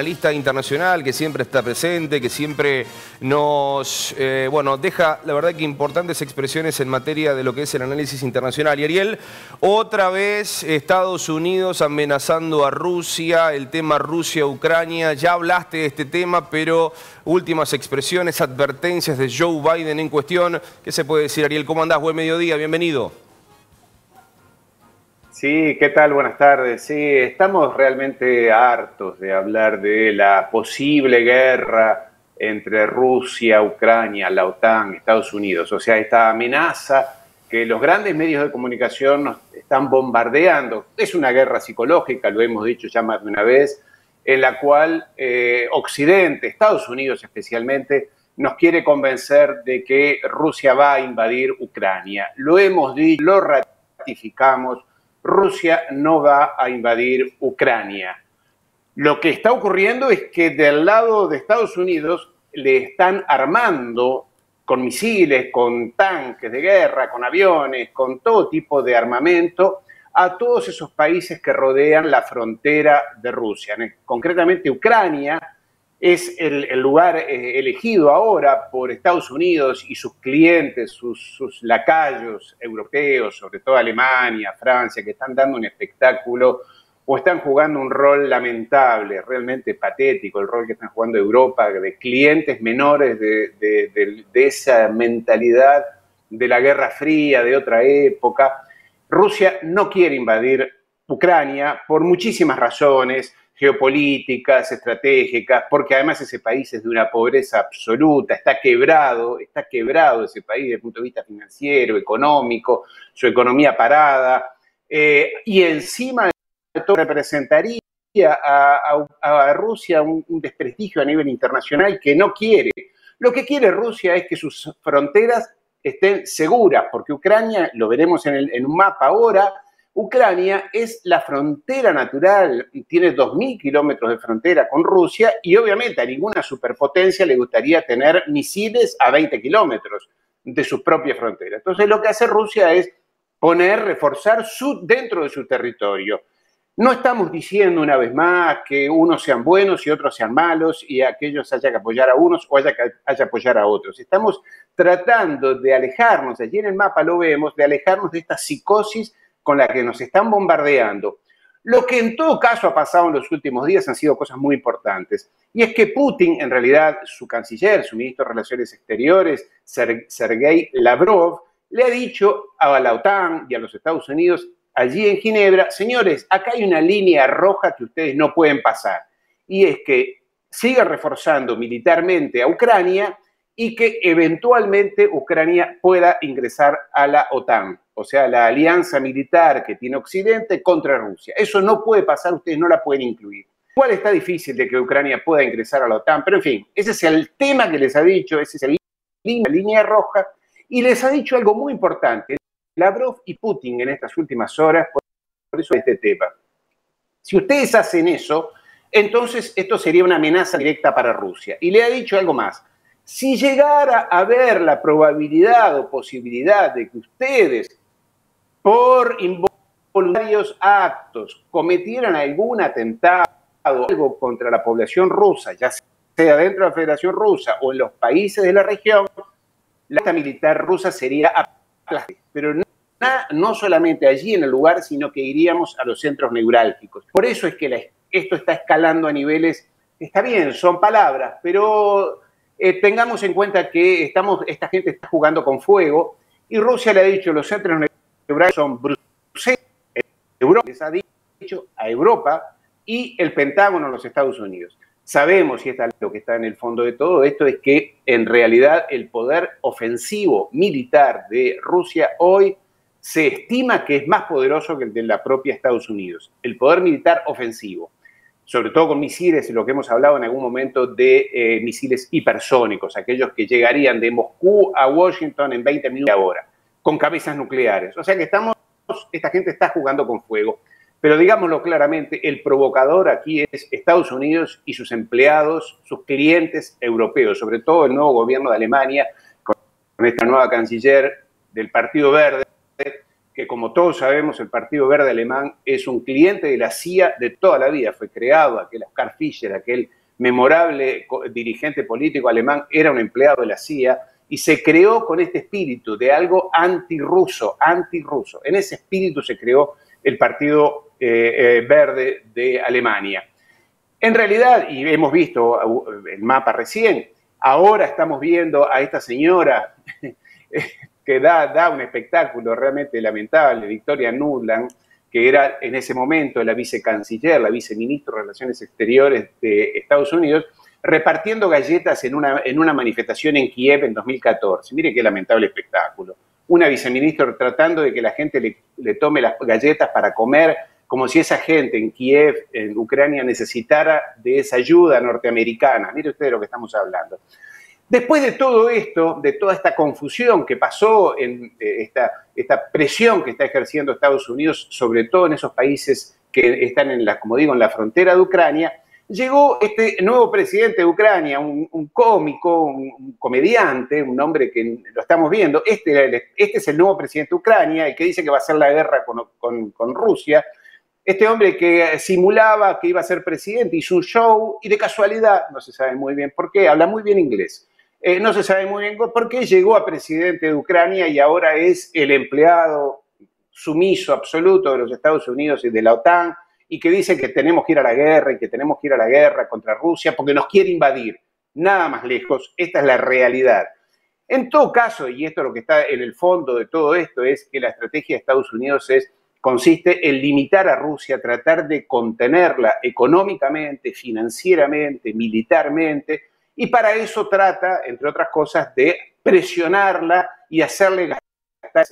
analista internacional que siempre está presente, que siempre nos deja, la verdad, que importantes expresiones en materia de lo que es el análisis internacional. Y Ariel, otra vez Estados Unidos amenazando a Rusia, el tema Rusia-Ucrania. Ya hablaste de este tema, pero últimas expresiones, advertencias de Joe Biden en cuestión. ¿Qué se puede decir, Ariel? ¿Cómo andás? Buen mediodía, bienvenido. Sí, ¿qué tal? Buenas tardes. Sí, estamos realmente hartos de hablar de la posible guerra entre Rusia, Ucrania, la OTAN, Estados Unidos. O sea, esta amenaza que los grandes medios de comunicación nos están bombardeando. Es una guerra psicológica, lo hemos dicho ya más de una vez, en la cual Occidente, Estados Unidos especialmente, nos quiere convencer de que Rusia va a invadir Ucrania. Lo hemos dicho, lo ratificamos. Rusia no va a invadir Ucrania. Lo que está ocurriendo es que del lado de Estados Unidos le están armando con misiles, con tanques de guerra, con aviones, con todo tipo de armamento a todos esos países que rodean la frontera de Rusia. Concretamente, Ucrania es el lugar elegido ahora por Estados Unidos y sus clientes, sus lacayos europeos, sobre todo Alemania, Francia, que están dando un espectáculo o están jugando un rol lamentable, realmente patético, el rol que están jugando Europa, de clientes menores de esa mentalidad de la Guerra Fría, de otra época. Rusia no quiere invadir Ucrania por muchísimas razones, geopolíticas, estratégicas, porque además ese país es de una pobreza absoluta, está quebrado ese país desde el punto de vista financiero, económico, su economía parada, y encima de todo representaría a Rusia un desprestigio a nivel internacional que no quiere. Lo que quiere Rusia es que sus fronteras estén seguras, porque Ucrania, lo veremos en un mapa ahora, Ucrania es la frontera natural, tiene 2.000 kilómetros de frontera con Rusia y obviamente a ninguna superpotencia le gustaría tener misiles a 20 kilómetros de sus propias fronteras. Entonces lo que hace Rusia es reforzar dentro de su territorio. No estamos diciendo una vez más que unos sean buenos y otros sean malos y aquellos haya que apoyar a unos o haya que apoyar a otros. Estamos tratando de alejarnos, allí en el mapa lo vemos, de alejarnos de esta psicosis con la que nos están bombardeando. Lo que en todo caso ha pasado en los últimos días han sido cosas muy importantes. Y es que Putin, en realidad, su canciller, su ministro de Relaciones Exteriores, Sergei Lavrov, le ha dicho a la OTAN y a los Estados Unidos, allí en Ginebra, señores, acá hay una línea roja que ustedes no pueden pasar. Y es que siga reforzando militarmente a Ucrania y que eventualmente Ucrania pueda ingresar a la OTAN, o sea, la alianza militar que tiene Occidente contra Rusia. Eso no puede pasar, ustedes no la pueden incluir. Igual está difícil de que Ucrania pueda ingresar a la OTAN, pero en fin, ese es el tema que les ha dicho, ese es la línea roja, y les ha dicho algo muy importante, Lavrov y Putin en estas últimas horas, por eso este tema. Si ustedes hacen eso, entonces esto sería una amenaza directa para Rusia. Y le ha dicho algo más. Si llegara a haber la probabilidad o posibilidad de que ustedes, por involuntarios actos, cometieran algún atentado o algo contra la población rusa, ya sea dentro de la Federación Rusa o en los países de la región, la fuerza militar rusa sería aplastada. Pero no solamente allí en el lugar, sino que iríamos a los centros neurálgicos. Por eso es que esto está escalando a niveles, está bien, son palabras, pero tengamos en cuenta que esta gente está jugando con fuego y Rusia le ha dicho los centros neurálgicos son Bruselas, Europa, les ha dicho a Europa y el Pentágono a los Estados Unidos. Sabemos, y está lo que está en el fondo de todo esto, es que en realidad el poder ofensivo militar de Rusia hoy se estima que es más poderoso que el de la propia Estados Unidos. El poder militar ofensivo, sobre todo con misiles, lo que hemos hablado en algún momento de misiles hipersónicos, aquellos que llegarían de Moscú a Washington en 20 minutos de hora, con cabezas nucleares. O sea que esta gente está jugando con fuego. Pero digámoslo claramente, el provocador aquí es Estados Unidos y sus empleados, sus clientes europeos, sobre todo el nuevo gobierno de Alemania, con esta nueva canciller del Partido Verde, que como todos sabemos el Partido Verde Alemán es un cliente de la CIA de toda la vida, fue creado, aquel Oskar Fischer, aquel memorable dirigente político alemán, era un empleado de la CIA y se creó con este espíritu de algo antirruso, antirruso. En ese espíritu se creó el Partido Verde de Alemania. En realidad, y hemos visto el mapa recién, ahora estamos viendo a esta señora que da un espectáculo realmente lamentable, Victoria Nuland, que era en ese momento la vicecanciller, la viceministra de Relaciones Exteriores de Estados Unidos, repartiendo galletas en una manifestación en Kiev en 2014. Mire qué lamentable espectáculo. Una viceministra tratando de que la gente le tome las galletas para comer, como si esa gente en Kiev, en Ucrania, necesitara de esa ayuda norteamericana. Mire usted de lo que estamos hablando. Después de todo esto, de toda esta confusión que pasó, en esta presión que está ejerciendo Estados Unidos, sobre todo en esos países que están, como digo, en la frontera de Ucrania, llegó este nuevo presidente de Ucrania, un cómico, un comediante, un hombre que lo estamos viendo. Este es el nuevo presidente de Ucrania, el que dice que va a hacer la guerra con Rusia. Este hombre que simulaba que iba a ser presidente, hizo un show y de casualidad, no se sabe muy bien por qué, habla muy bien inglés. No se sabe muy bien por qué llegó a presidente de Ucrania y ahora es el empleado sumiso absoluto de los Estados Unidos y de la OTAN y que dice que tenemos que ir a la guerra y que tenemos que ir a la guerra contra Rusia porque nos quiere invadir. Nada más lejos, esta es la realidad. En todo caso, y esto es lo que está en el fondo de todo esto, es que la estrategia de Estados Unidos consiste en limitar a Rusia, tratar de contenerla económicamente, financieramente, militarmente, y para eso trata, entre otras cosas, de presionarla y hacerle gastar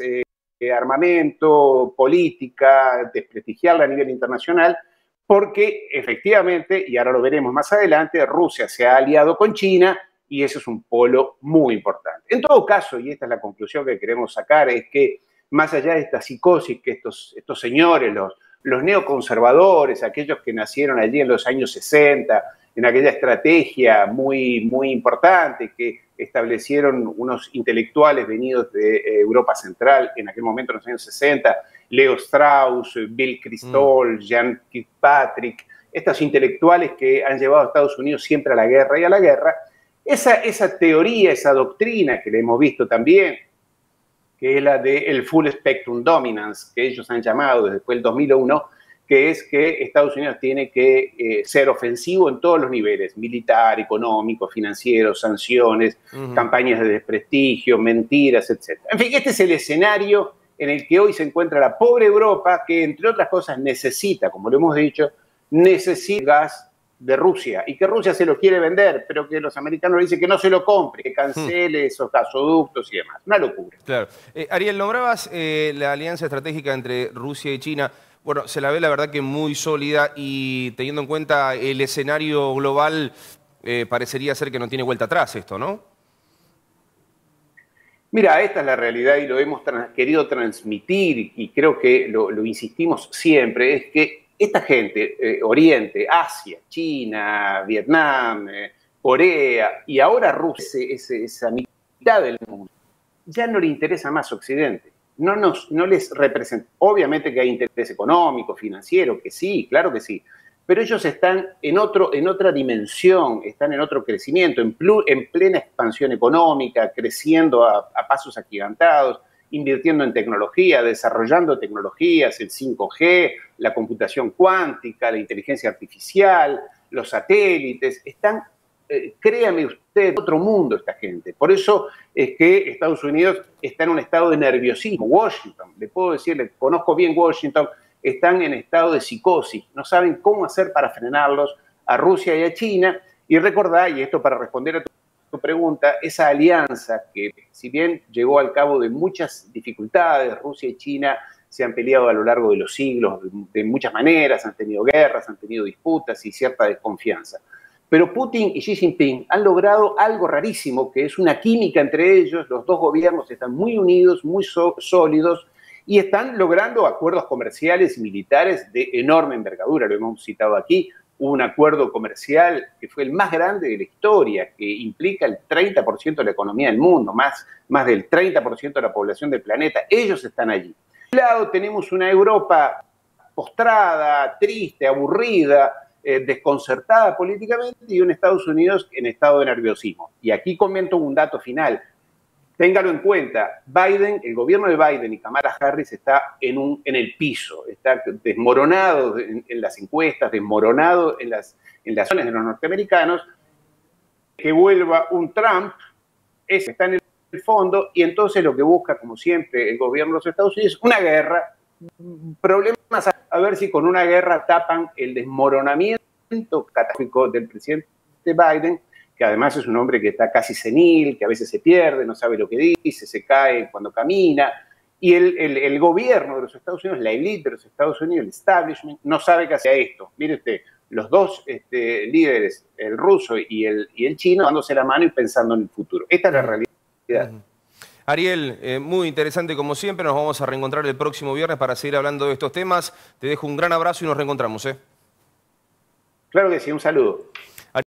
armamento, política, desprestigiarla a nivel internacional, porque efectivamente, y ahora lo veremos más adelante, Rusia se ha aliado con China y ese es un polo muy importante. En todo caso, y esta es la conclusión que queremos sacar, es que más allá de esta psicosis que estos señores, los neoconservadores, aquellos que nacieron allí en los años 60, en aquella estrategia muy, muy importante que establecieron unos intelectuales venidos de Europa Central, en aquel momento, en los años 60, Leo Strauss, Bill Kristol, Jean Kirkpatrick, estos intelectuales que han llevado a Estados Unidos siempre a la guerra y a la guerra, esa teoría, esa doctrina que le hemos visto también, que es la del Full Spectrum Dominance, que ellos han llamado desde el 2001, que es que Estados Unidos tiene que ser ofensivo en todos los niveles, militar, económico, financiero, sanciones, campañas de desprestigio, mentiras, etc. En fin, este es el escenario en el que hoy se encuentra la pobre Europa, que entre otras cosas necesita, como lo hemos dicho, necesita gas de Rusia, y que Rusia se lo quiere vender, pero que los americanos le dicen que no se lo compre, que cancele esos gasoductos y demás. Una locura. Claro. Ariel, nombrabas la alianza estratégica entre Rusia y China. Bueno, se la ve la verdad que muy sólida y teniendo en cuenta el escenario global, parecería ser que no tiene vuelta atrás esto, ¿no? Mira, esta es la realidad y lo hemos querido transmitir y creo que lo insistimos siempre, es que esta gente, Oriente, Asia, China, Vietnam, Corea y ahora Rusia, esa mitad del mundo, ya no le interesa más Occidente. No les representa. Obviamente que hay interés económico, financiero, que sí, claro que sí, pero ellos están en otra dimensión, están en otro crecimiento, en plena expansión económica, creciendo a pasos agigantados, invirtiendo en tecnología, desarrollando tecnologías, el 5G, la computación cuántica, la inteligencia artificial, los satélites, están, créame usted, otro mundo esta gente. Por eso es que Estados Unidos está en un estado de nerviosismo. Washington, le puedo decir, le conozco bien Washington, están en estado de psicosis, no saben cómo hacer para frenarlos a Rusia y a China. Y recordá, y esto para responder a tu pregunta, esa alianza que si bien llegó al cabo de muchas dificultades, Rusia y China se han peleado a lo largo de los siglos de muchas maneras, han tenido guerras, han tenido disputas y cierta desconfianza. Pero Putin y Xi Jinping han logrado algo rarísimo, que es una química entre ellos, los dos gobiernos están muy unidos, muy sólidos, y están logrando acuerdos comerciales y militares de enorme envergadura, lo hemos citado aquí. Hubo un acuerdo comercial que fue el más grande de la historia, que implica el 30% de la economía del mundo, más del 30% de la población del planeta. Ellos están allí. lado tenemos una Europa postrada, triste, aburrida, desconcertada políticamente, y un Estados Unidos en estado de nerviosismo. Y aquí comento un dato final. Téngalo en cuenta, Biden, el gobierno de Biden y Kamala Harris está en el piso, está desmoronado en las encuestas, desmoronado en las zonas de los norteamericanos. Que vuelva un Trump, ese está en el fondo, y entonces lo que busca, como siempre, el gobierno de los Estados Unidos es una guerra, problemas a ver si con una guerra tapan el desmoronamiento catastrófico del presidente Biden, que además es un hombre que está casi senil, que a veces se pierde, no sabe lo que dice, se cae cuando camina, y el gobierno de los Estados Unidos, la élite de los Estados Unidos, el establishment, no sabe qué hacer esto. Mire usted, los dos líderes, el ruso y el chino, dándose la mano y pensando en el futuro. Esta es la realidad. Ariel, muy interesante como siempre, nos vamos a reencontrar el próximo viernes para seguir hablando de estos temas. Te dejo un gran abrazo y nos reencontramos. Claro que sí, un saludo.